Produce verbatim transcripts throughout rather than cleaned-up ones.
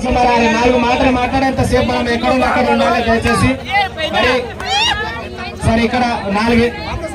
కొంచెం మరి ఆయన నాలుగు మాటలు మాట్లాడేంతసేపు మనం ఎక్కడ ఉంది అక్కడ ఉండాలి దయచేసి. మరి సరే ఇక్కడ నాలుగే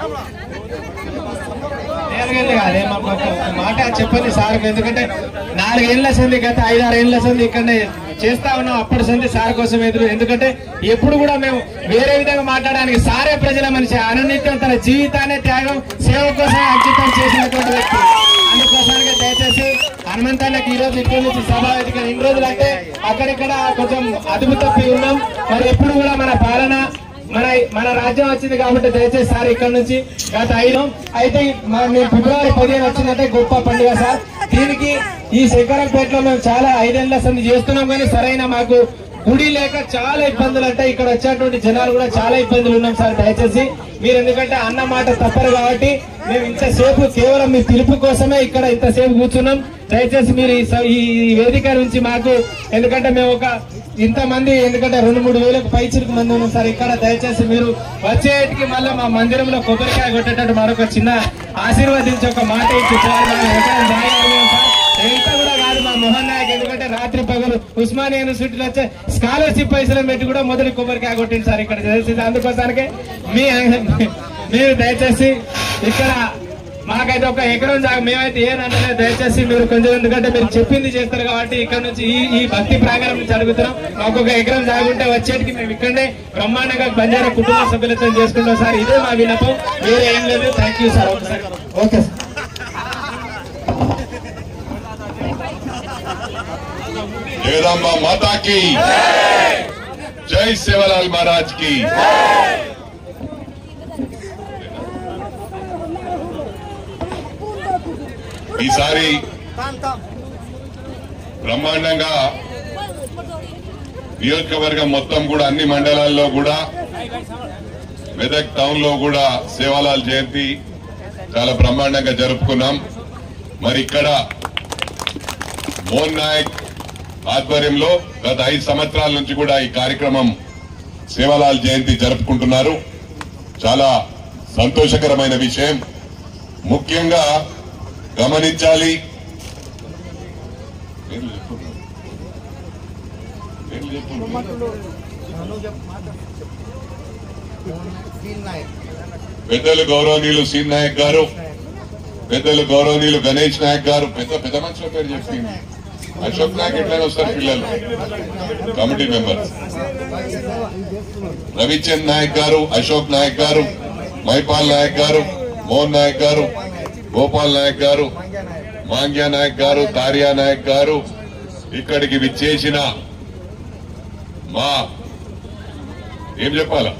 నాలుగేళ్ళు కాదే మాకు మాట చెప్పండి సార్, ఎందుకంటే నాలుగేళ్ల సంది గత ఐదారు ఏళ్ల సంది ఇక్కడనే చేస్తా ఉన్నాం. అప్పటి సంది సార్ కోసం ఎదురు, ఎందుకంటే ఎప్పుడు కూడా మేము వేరే విధంగా మాట్లాడడానికి సారే ప్రజల మనిషి, అనునిత్యం తన జీవితాన్ని త్యాగం సేవ కోసం అంకితం చేసినటువంటి వ్యక్తి. అందుకోసానికి దయచేసి హనుమంతానికి ఈ రోజు ఇక్కడి నుంచి సభ వేదిక ఇన్ని రోజులు అంటే అక్కడిక్కడ కొంచెం అదుపు తప్పి ఉన్నాం. మరి ఎప్పుడు కూడా మన పాలన మన మన రాజ్యం వచ్చింది కాబట్టి దయచేసి సార్ ఇక్కడ నుంచి గత ఐదు అయితే మేము ఫిబ్రవరి పదిహేను వచ్చిందంటే గొప్ప పండుగ సార్. దీనికి ఈ శంకరంపేటలో మేము చాలా ఐదేళ్ల సంది చేస్తున్నాం, కానీ సరైన మాకు గుడి లేక చాలా ఇబ్బందులు అంటే ఇక్కడ వచ్చేటువంటి జనాలు కూడా చాలా ఇబ్బందులు ఉన్నాం సార్. దయచేసి మీరు ఎందుకంటే అన్న మాట తప్పరు కాబట్టి మేము ఇంతసేపు కేవలం మీ పిలుపు కోసమే ఇక్కడ ఇంతసేపు కూర్చున్నాం. దయచేసి మీరు ఈ వేదిక నుంచి మాకు, ఎందుకంటే మేము ఒక ఇంతమంది ఎందుకంటే రెండు మూడు వేలకు పై చిరుకు మంది ఉన్నాం సార్ ఇక్కడ. దయచేసి మీరు వచ్చేటికి మళ్ళీ మా మందిరంలో కొబ్బరికాయ కొట్టేటట్టు మరొక చిన్న ఆశీర్వదించి ఒక మాట ఇచ్చి ఎంత కూడా కాదు మా మోహన్ నాయక్, ఎందుకంటే రాత్రి పగలు ఉస్మానియా యూనివర్సిటీలో వచ్చే స్కాలర్షిప్ పైసలు పెట్టి కూడా మొదటి కొబ్బరికాయ కొట్టింది సార్ ఇక్కడ. అందుకోసానికి మీ మీరు దయచేసి ఇక్కడ మాకైతే ఒక ఎకరం జాగా మేమైతే ఏనంటే దయచేసి మీరు కొంచెం, ఎందుకంటే మీరు చెప్పింది చేస్తారు కాబట్టి ఇక్కడ నుంచి ఈ ఈ భక్తి ప్రాంగణం నుంచి అడుగుతున్నాం. మాకు ఒక ఎకరం జాగా ఉంటే వచ్చేటికి మేము ఇక్కడనే బ్రహ్మాండంగా బంజారా కుటుంబ సభ్యులతో చేసుకుంటాం సార్. ఇదే మా విన్నపం, వేరే ఏం లేదు. Thank you sir. ఒకసారి ఓకే సార్. జగదాంబ మాతాకి జై, సేవలాల్ మహారాజ్ కి. ఈసారి బ్రహ్మాండంగా నియోజకవర్గం మొత్తం కూడా అన్ని మండలాల్లో కూడా మెదక్ టౌన్ లో కూడా సేవాలాల్ జయంతి చాలా బ్రహ్మాండంగా జరుపుకున్నాం. మరి ఇక్కడ మోహన్ నాయక్ ఆధ్వర్యంలో గత ఐదు సంవత్సరాల నుంచి కూడా ఈ కార్యక్రమం సేవాలాల్ జయంతి జరుపుకుంటున్నారు. చాలా సంతోషకరమైన విషయం. ముఖ్యంగా గమనించాలి, పెద్దలు గౌరవనీయులు సీన్ నాయక్ గారు, పెద్దలు గౌరవనీయులు గణేష్ నాయక్ గారు, పెద్ద పెద్ద మనుషుల పేరు చెప్పింది అశోక్ నాయక్ ఎట్లయినా వస్తారు పిల్లలు, కమిటీ మెంబర్స్ రవిచంద్ నాయక్ గారు, అశోక్ నాయక్ గారు, మైపాల్ నాయక్ గారు, మోహన్ నాయక్ గారు, గోపాల్ నాయక్ గారు, మాంగ్యా నాయక్ గారు, తారియా నాయక్ గారు, ఇక్కడికి విచ్చేసిన మా ఏం చెప్పాలా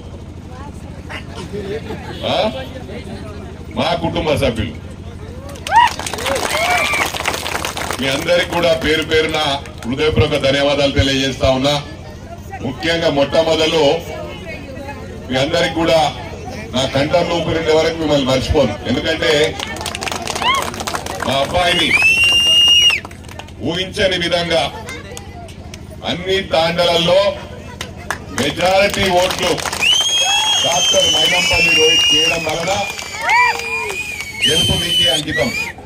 మా కుటుంబ సభ్యులు మీ అందరికి కూడా పేరు పేరున హృదయపూర్వక ధన్యవాదాలు తెలియజేస్తా ఉన్నా. ముఖ్యంగా మొట్టమొదలు మీ అందరికి కూడా నా కంఠంలో ఊపిరిండే వరకు మిమ్మల్ని మర్చిపోను. ఎందుకంటే మా అబ్బాయిని ఊహించని విధంగా అన్ని తాండలలో మెజారిటీ ఓట్లు డాక్టర్ మైనంపల్లి రోహిత్ చేయడం వలన గెలుపు మీకే అంకితం.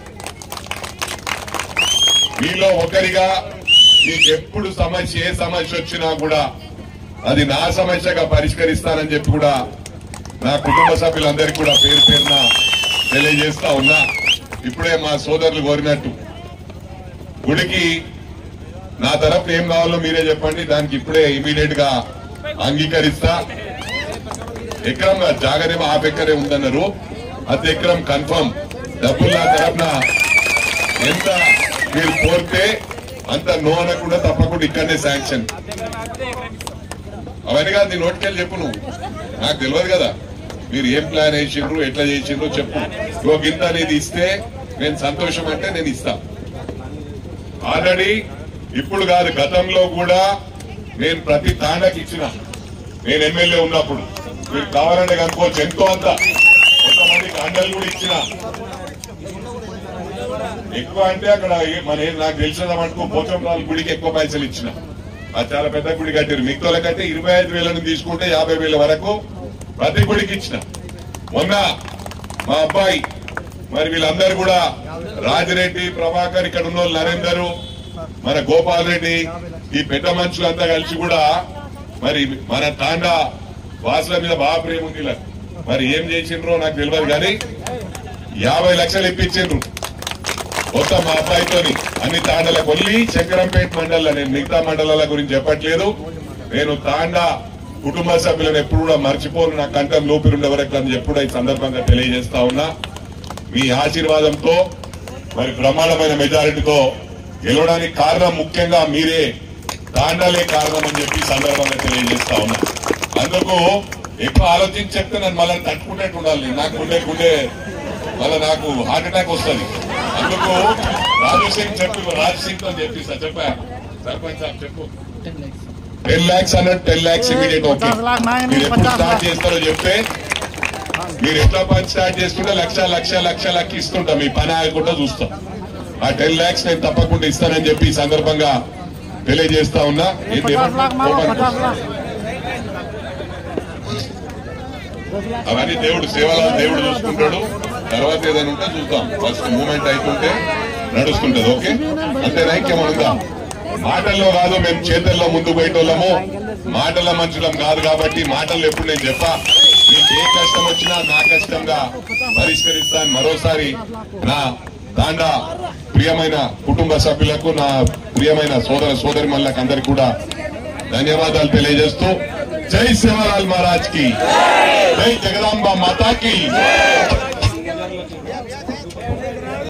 మీలో ఒకరిగా మీకు ఎప్పుడు సమస్య ఏ సమస్య వచ్చినా కూడా అది నా సమస్యగా పరిష్కరిస్తానని చెప్పి కూడా నా కుటుంబ సభ్యులందరికీ కూడా పేరు పేరున తెలియజేస్తా ఉన్నా. ఇప్పుడే మా సోదరులు కోరినట్టు గుడికి నా తరఫున ఏం కావాలో మీరే చెప్పండి, దానికి ఇప్పుడే ఇమీడియట్ గా అంగీకరిస్తా. ఎకరం జాగరేమో హాఫ్ ఎకరే ఉందన్నారు, అది ఎకరం కన్ఫర్మ్. డబ్బులు నా తరఫున ఎంత మీరు కోరితే అంత నో అనకుండా తప్పకుండా ఇక్కడనే శాంక్షన్. అవన్నీ కాదు నీ నోటికెళ్ళి చెప్పు, నువ్వు నాకు తెలియదు కదా మీరు ఏం ప్లాన్ వేసిండ్రు ఎట్లా చేసిండ్రు చెప్పు. ఒక గింత అనేది ఇస్తే నేను సంతోషం అంటే నేను ఇస్తా. ఆల్రెడీ ఇప్పుడు కాదు గతంలో కూడా నేను ప్రతి తాండకి ఇచ్చిన, నేను ఎమ్మెల్యే ఉన్నప్పుడు. మీరు కావాలంటే కనుకోవచ్చు ఎంతో అంత కొంతమందికి అండలు కూడా ఇచ్చిన. ఎక్కువ అంటే అక్కడ మన నాకు తెలిసిన మటుకు పోచంరాల గుడికి ఎక్కువ పైసలు ఇచ్చిన. అది చాలా పెద్ద గుడి కట్టారు. మిగతా కంటే ఇరవై ఐదు వేలను తీసుకుంటే యాభై వేల వరకు ప్రతి గుడికి ఇచ్చిన. మొన్న మా అబ్బాయి మరి వీళ్ళందరూ కూడా రాజిరెడ్డి, ప్రభాకర్, ఇక్కడ ఉన్న వాళ్ళు నరేందర్, మన గోపాల్ రెడ్డి, ఈ పెద్ద మనుషులంతా కలిసి కూడా మరి మన తాండా వాసుల మీద బాగా ప్రేమ ఉంది ఇలా. మరి ఏం చేసిండ్రో నాకు తెలియదు కానీ యాభై లక్షలు ఇప్పించిండ్రు మొత్తం మా అబ్బాయితోని అన్ని తాండాలకు వెళ్ళి శంకరంపేట మండలంలో, నేను మిగతా మండలాల గురించి చెప్పట్లేదు, నేను తాండా కుటుంబ సభ్యులను ఎప్పుడు కూడా మర్చిపోను, నా కంఠం లోపిరుండే వరకు అని ఎప్పుడు ఈ సందర్భంగా తెలియజేస్తా ఉన్నా. మీ ఆశీర్వాదంతో మరి బ్రహ్మాండమైన మెజారిటీతో గెలవడానికి కారణం ముఖ్యంగా మీరే, తాండాలే కారణం అని చెప్పి సందర్భంగా తెలియజేస్తా ఉన్నా. అందుకు ఎక్కువ ఆలోచించి చెప్తే నన్ను మళ్ళీ తట్టుకునేట్టు ఉండాలి, నాకు గుండె గుండె మళ్ళీ నాకు హార్ట్ అటాక్ వస్తుంది. అందుకు రాజు సింగ్ చెప్పు, రాజు సింగ్ తో చెప్పిస్తా, చెప్పా సర్పంచ్ సార్ చెప్పు. టెన్ లాక్స్ అన్నట్టు టెన్ లాక్స్ ఇమీడియట్ ఓకే. మీరు ఎప్పుడు స్టార్ట్ చేస్తారో చెప్తే మీరు ఎట్లా పని స్టార్ట్ చేసుకుంటే లక్ష లక్ష లక్ష లక్ష ఇస్తుంటాం, మీ పని ఆగకుండా చూస్తాం. ఆ టెన్ లాక్స్ నేను తప్పకుండా ఇస్తానని చెప్పి ఈ సందర్భంగా తెలియజేస్తా ఉన్నా. అవన్నీ దేవుడు సేవల దేవుడు చూసుకుంటాడు, తర్వాత ఏదైనా ఉంటే చూద్దాం. ఫస్ట్ మూమెంట్ అయితుంటే నడుస్తుంటది. ఓకే అంతేనా? ఇంకేమనుందా? మాటల్లో కాదు, మేము చేతల్లో ముందు పోయేటోళ్ళము, మాటల మనుషులం కాదు. కాబట్టి మాటల్లో ఎప్పుడు నేను చెప్పా, మీకు ఏ కష్టం వచ్చినా నా కష్టంగా పరిష్కరిస్తాను. మరోసారి నా తాండా ప్రియమైన కుటుంబ సభ్యులకు, నా ప్రియమైన సోదర సోదరి మళ్ళకి అందరికి కూడా ధన్యవాదాలు తెలియజేస్తూ, జై సేవలాల్ మహారాజ్ కి, జై జగదాంబ మాతాకి.